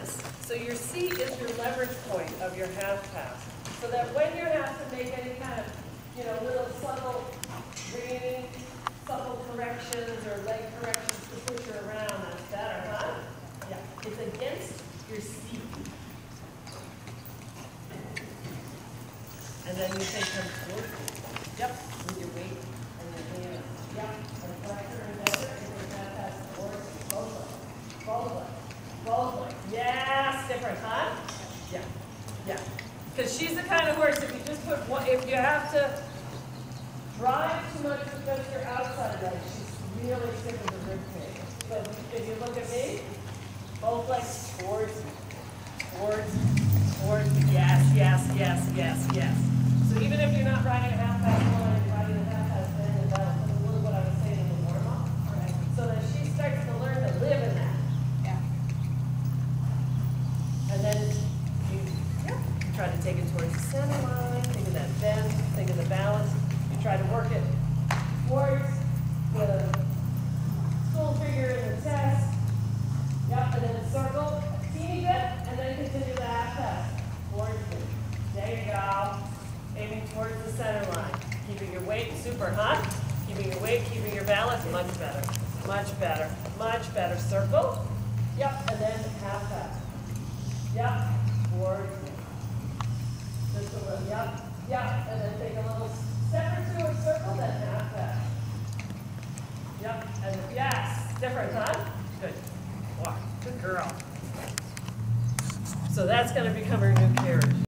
balance. So your seat is your leverage point of your half pass. So that when you have to make any kind of, little subtle bringing, subtle corrections or leg corrections to push her around, that's better, huh? Yeah, it's against your seat. And then you take them towards you. Yep, with your weight and your hands. Yep, and flex her and measure, and your half pass towards you. Both legs. Both legs. Both legs. Yes, different, huh? Yeah, yeah. Because she's the kind of horse, if you just put one, if you have to drive too much with just your outside leg, she's really stiff with the rib cage. So if you look at me, both legs towards you. Towards, yes, yes, yes, yes, yes. So even if you're not riding a half pass one, you're riding a half pass bend and balance. That's a little what I was saying in the warm-up. Right? So that she starts to learn to live in that. Yeah. And then you try to take it towards the center line, think of that bend, think of the balance. You try to work it towards the stool figure in the chest. Yep, and then circle, a teeny bit, and then continue the half pass. Towards you. There you go. Aiming towards the center line. Keeping your weight, super, huh? Keeping your weight, keeping your balance, much better. Much better. Much better. Circle. Yep, and then half pass. Yep, towards you. Just a little, yep, yep, and then take a little step or two and circle, then half pass. Yep, and yes, different, huh? Good. Walk. Good girl. So that's going to become her new carriage.